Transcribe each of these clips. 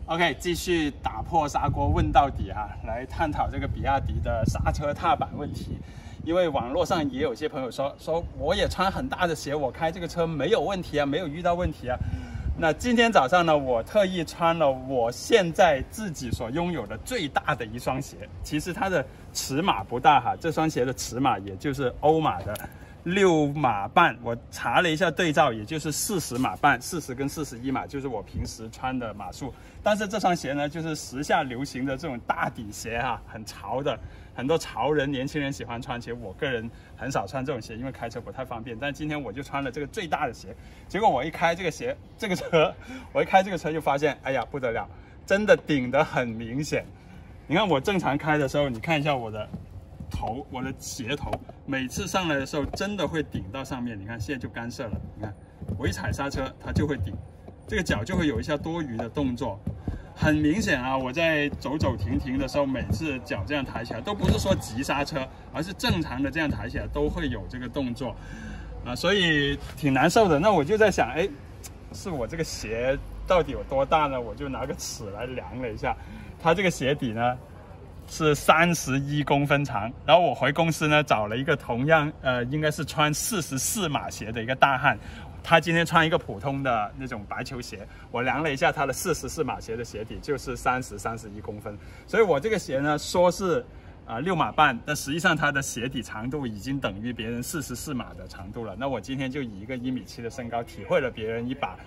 OK， 继续打破砂锅问到底啊，来探讨这个比亚迪的刹车踏板问题。因为网络上也有些朋友说我也穿很大的鞋，我开这个车没有问题啊，没有遇到问题啊。那今天早上呢，我特意穿了我现在自己所拥有的最大的一双鞋。其实它的尺码不大哈，这双鞋的尺码也就是欧码的6码半，我查了一下对照，也就是40码半，40跟41码就是我平时穿的码数。但是这双鞋呢，就是时下流行的这种大底鞋哈，很潮的，很多潮人、年轻人喜欢穿。其实我个人很少穿这种鞋，因为开车不太方便。但今天我就穿了这个最大的鞋，结果我一开这个车就发现，哎呀不得了，真的顶得很明显。你看我正常开的时候，你看一下我的头，我的鞋头，每次上来的时候真的会顶到上面。你看现在就干涉了，你看我一踩刹车，它就会顶，这个脚就会有一下多余的动作。很明显啊，我在走走停停的时候，每次脚这样抬起来，都不是说急刹车，而是正常的这样抬起来，都会有这个动作啊，所以挺难受的。那我就在想，哎，是我这个鞋到底有多大呢？我就拿个尺来量了一下，它这个鞋底呢是31公分长。然后我回公司呢找了一个同样应该是穿44码鞋的一个大汉。他今天穿一个普通的那种白球鞋，我量了一下他的44码鞋的鞋底就是31公分，所以我这个鞋呢说是6码半，但实际上它的鞋底长度已经等于别人44码的长度了。那我今天就以一个1.7米的身高，体会了别人一把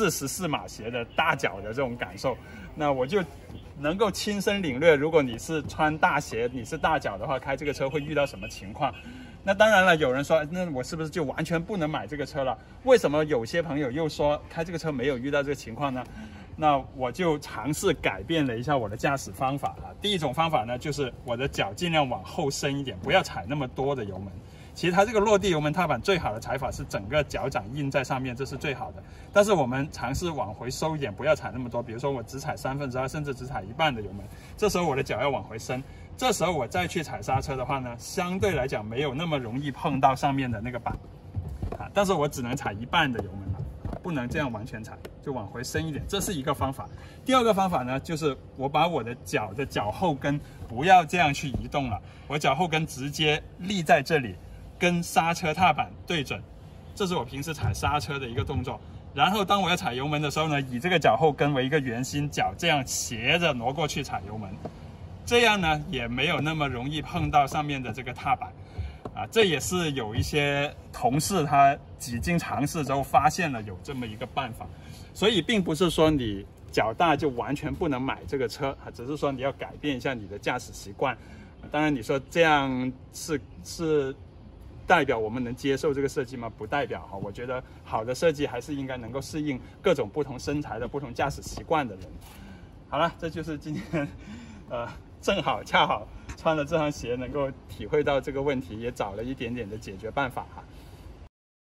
44码鞋的大脚的这种感受，那我就能够亲身领略，如果你是穿大鞋，你是大脚的话，开这个车会遇到什么情况。那当然了，有人说，那我是不是就完全不能买这个车了？为什么有些朋友又说开这个车没有遇到这个情况呢？那我就尝试改变了一下我的驾驶方法啊。第一种方法呢，就是我的脚尽量往后伸一点，不要踩那么多的油门。其实它这个落地油门踏板最好的踩法是整个脚掌印在上面，这是最好的。但是我们尝试往回收一点，不要踩那么多。比如说我只踩2/3，甚至只踩1半的油门，这时候我的脚要往回伸。这时候我再去踩刹车的话呢，相对来讲没有那么容易碰到上面的那个板啊。但是我只能踩1半的油门了，不能这样完全踩，就往回伸一点，这是一个方法。第二个方法呢，就是我把我的脚的脚后跟不要这样去移动了，我脚后跟直接立在这里，跟刹车踏板对准，这是我平时踩刹车的一个动作。然后当我要踩油门的时候呢，以这个脚后跟为一个圆心，脚这样斜着挪过去踩油门，这样呢也没有那么容易碰到上面的这个踏板啊。这也是有一些同事他几经尝试之后发现了有这么一个办法。所以并不是说你脚大就完全不能买这个车啊，只是说你要改变一下你的驾驶习惯。当然你说这样是代表我们能接受这个设计吗？不代表哈。我觉得好的设计还是应该能够适应各种不同身材的不同驾驶习惯的人。好了，这就是今天正好恰好穿了这双鞋，能够体会到这个问题，也找了一点点的解决办法哈。